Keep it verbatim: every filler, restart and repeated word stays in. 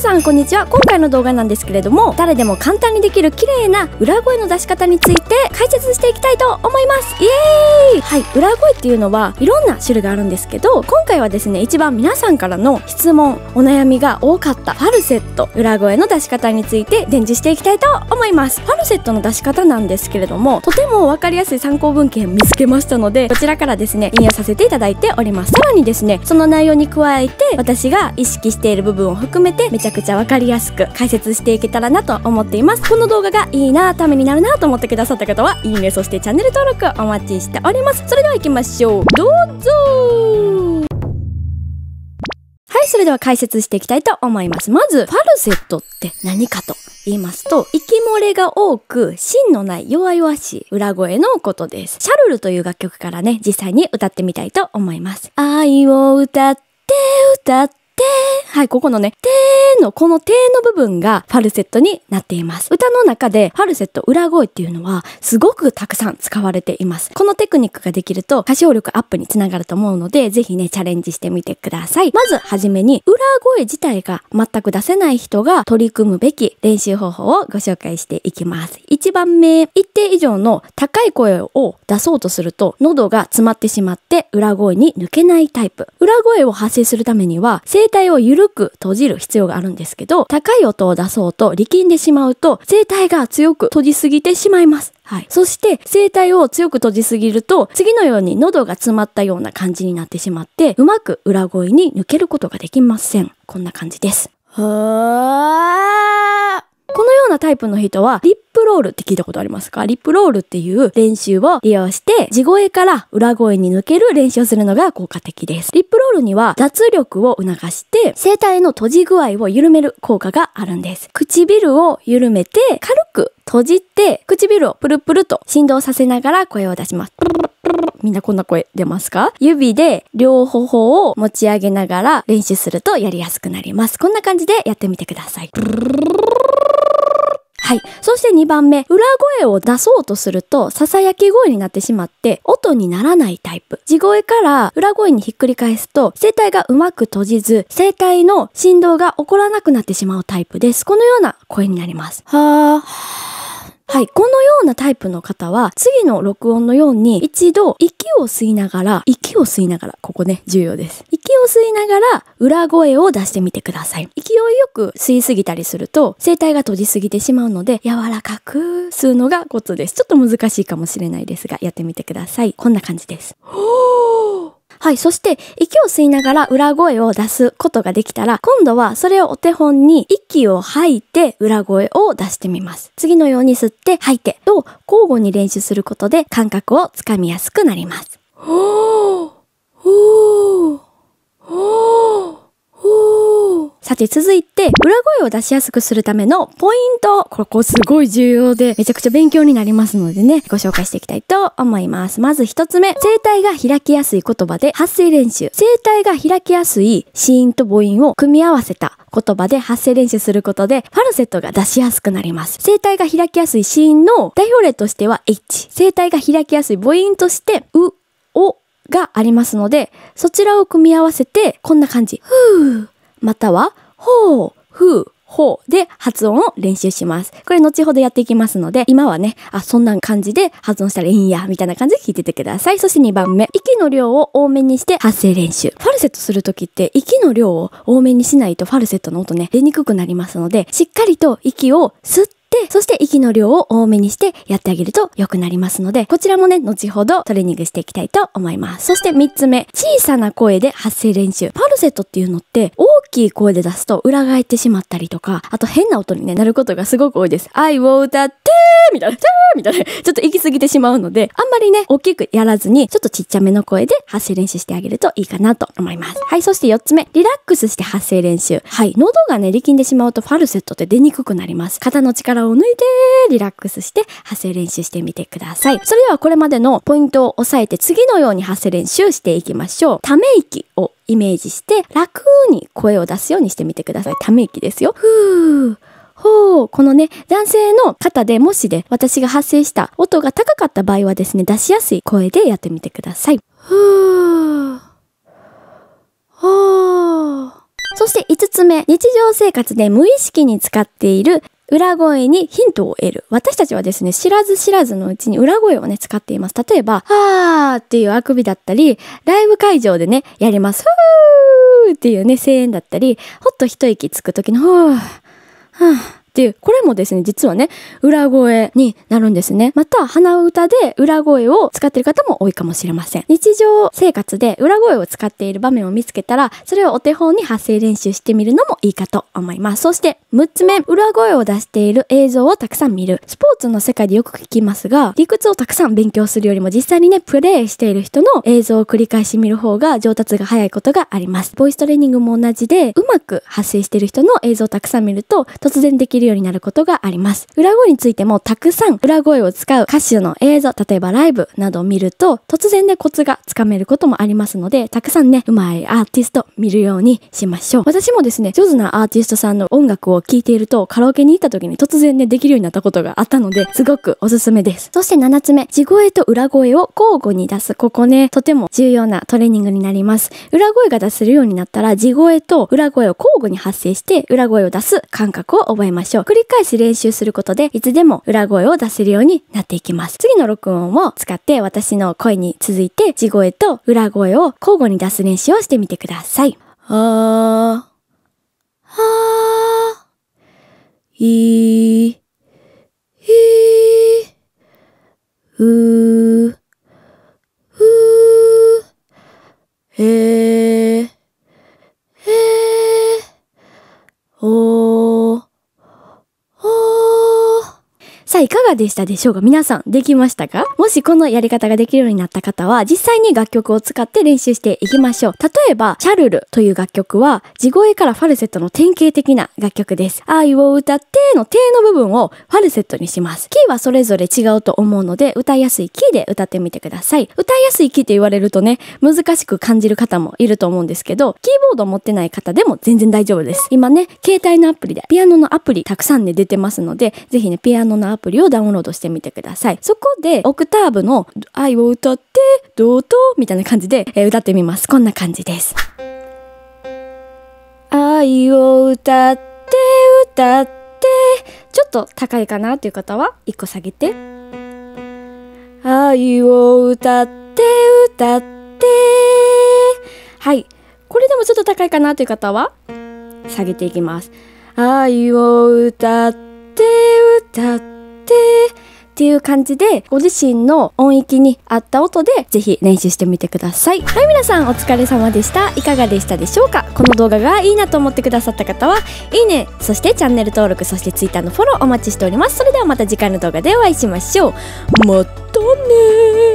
皆さんこんにちは。今回の動画なんですけれども、誰でも簡単にできる綺麗な裏声の出し方について解説していきたいと思います。イエーイ。はい、裏声っていうのはいろんな種類があるんですけど、今回はですね、一番皆さんからの質問お悩みが多かったファルセット裏声の出し方について伝授していきたいと思います。ファルセットの出し方なんですけれども、とても分かりやすい参考文献見つけましたので、こちらからですね引用させていただいております。さらにですね、その内容に加えて私が意識している部分を含めてめちゃくちゃ分かりやすく解説していけたらなと思っています。この動画がいいな、ためになるなと思ってくださった方はいいね、そしてチャンネル登録お待ちしております。それでは行きましょう、どうぞ。はい、それでは解説していきたいと思います。まずファルセットって何かと言いますと、息漏れが多く芯のない弱々しい裏声のことです。シャルルという楽曲からね、実際に歌ってみたいと思います。愛を歌って歌ってはい、ここのね、てーのこのてーの部分がファルセットになっています。歌の中でファルセット裏声っていうのはすごくたくさん使われています。このテクニックができると歌唱力アップにつながると思うので、ぜひねチャレンジしてみてください。まずはじめに裏声自体が全く出せない人が取り組むべき練習方法をご紹介していきます。いちばんめ、一定以上の高い声を出そうとすると喉が詰まってしまって裏声に抜けないタイプ。裏声を発声するためには声帯を緩く閉じる必要があるんですけど、高い音を出そうと力んでしまうと声帯が強く閉じすぎてしまいます。はい。そして声帯を強く閉じすぎると次のように喉が詰まったような感じになってしまって、うまく裏声に抜けることができません。こんな感じです。はー。このようなタイプの人はリップロールって聞いたことありますか？リップロールっていう練習を利用して地声から裏声に抜ける練習をするのが効果的です。リップロールには脱力を促して声帯の閉じ具合を緩める効果があるんです。唇を緩めて軽く閉じて唇をプルプルと振動させながら声を出します。みんなこんな声出ますか？指で両頬を持ち上げながら練習するとやりやすくなります。こんな感じでやってみてください。はい。そしてにばんめ、裏声を出そうとすると、ささやき声になってしまって、音にならないタイプ。地声から裏声にひっくり返すと、声帯がうまく閉じず、声帯の振動が起こらなくなってしまうタイプです。このような声になります。はー。はい。このようなタイプの方は、次の録音のように、一度、息を吸いながら、息を吸いながら、ここね、重要です。息を吸いながら、裏声を出してみてください。勢いよく吸いすぎたりすると、声帯が閉じすぎてしまうので、柔らかく吸うのがコツです。ちょっと難しいかもしれないですが、やってみてください。こんな感じです。ほー。はい。そして、息を吸いながら裏声を出すことができたら、今度はそれをお手本に息を吐いて裏声を出してみます。次のように吸って吐いてと交互に練習することで感覚をつかみやすくなります。ほーほーほーほー。さて続いて、裏声を出しやすくするためのポイント。ここすごい重要で、めちゃくちゃ勉強になりますのでね、ご紹介していきたいと思います。まず一つ目、声帯が開きやすい言葉で発声練習。声帯が開きやすい子音と母音を組み合わせた言葉で発声練習することで、ファルセットが出しやすくなります。声帯が開きやすい子音の代表例としては H。声帯が開きやすい母音として、う、おがありますので、そちらを組み合わせて、こんな感じ。ふー。または、ほー、ふー、ほーで発音を練習します。これ後ほどやっていきますので、今はね、あ、そんな感じで発音したらいいんや、みたいな感じで聞いててください。そしてにばんめ、息の量を多めにして発声練習。ファルセットするときって、息の量を多めにしないとファルセットの音ね、出にくくなりますので、しっかりと息を吸って、そして息の量を多めにしてやってあげると良くなりますので、こちらもね、後ほどトレーニングしていきたいと思います。そしてみっつめ、小さな声で発声練習。ファルセットっていうのって大きい声で出すと裏返ってしまったりとか、あと変な音に、ね、なることがすごく多いです。愛を歌ってーみたいな、てーみたいな、ちょっと行き過ぎてしまうので、あんまりね、大きくやらずに、ちょっとちっちゃめの声で発声練習してあげるといいかなと思います。はい、そしてよっつめ、リラックスして発声練習。はい、喉がね、力んでしまうとファルセットって出にくくなります。肩の力を抜いてリラックスして発声練習してみてください。それではこれまでのポイントを押さえて次のように発声練習していきましょう。ため息をイメージして楽に声を出すようにしてみてください。ため息ですよ。ふーほう。このね、男性の方でもしで私が発声した音が高かった場合はですね、出しやすい声でやってみてください。ふーほー。 そしていつつめ、日常生活で無意識に使っている裏声にヒントを得る。私たちはですね、知らず知らずのうちに裏声をね、使っています。例えば、はーっていうあくびだったり、ライブ会場でね、やります。ふーっていうね、声援だったり、ほっと一息つくときの、ふー、はーっていう、これもですね、実はね、裏声になるんですね。また、鼻歌で裏声を使っている方も多いかもしれません。日常生活で裏声を使っている場面を見つけたら、それをお手本に発声練習してみるのもいいかと思います。そして、むっつめ、裏声を出している映像をたくさん見る。スポーツの世界でよく聞きますが、理屈をたくさん勉強するよりも実際にね、プレイしている人の映像を繰り返し見る方が上達が早いことがあります。ボイストレーニングも同じで、うまく発声している人の映像をたくさん見ると、突然できるようになることがあります。裏声についてもたくさん裏声を使う歌手の映像、例えばライブなどを見ると、突然でコツがつかめることもありますので、たくさんね、うまいアーティスト見るようにしましょう。私もですね、上手なアーティストさんの音楽を聴いていると、カラオケに行った時に突然ね、できるようになったことがあったので、すごくおすすめです。そしてななつめ、地声と裏声を交互に出す。ここね、とても重要なトレーニングになります。裏声が出せるようになったら、地声と裏声を交互に発声して、裏声を出す感覚を覚えましょう。繰り返し練習することで、いつでも裏声を出せるようになっていきます。次の録音を使って私の声に続いて地声と裏声を交互に出す練習をしてみてください。あー、はー、いー、ひー、うー、ふー、へー、へー、おー、さあ、いかがでしたでしょうか？皆さん、できましたか？もしこのやり方ができるようになった方は、実際に楽曲を使って練習していきましょう。例えば、シャルルという楽曲は、地声からファルセットの典型的な楽曲です。愛を歌っての低の部分をファルセットにします。キーはそれぞれ違うと思うので、歌いやすいキーで歌ってみてください。歌いやすいキーって言われるとね、難しく感じる方もいると思うんですけど、キーボードを持ってない方でも全然大丈夫です。今ね、携帯のアプリで、ピアノのアプリたくさんね、出てますので、ぜひね、ピアノのアプリアプリをダウンロードしてみてください。そこでオクターブの愛を歌ってどうとみたいな感じで、えー、歌ってみます。こんな感じです。愛を歌って歌ってちょっと高いかなという方はいっこ下げて、愛を歌って歌ってはい、これでもちょっと高いかなという方は下げていきます。愛を歌って歌ってっていう感じで、ご自身の音域に合った音でぜひ練習してみてください。はい、皆さんお疲れ様でした。いかがでしたでしょうか？この動画がいいなと思ってくださった方はいいね、そしてチャンネル登録、そして Twitter のフォローお待ちしております。それではまた次回の動画でお会いしましょう。またねー。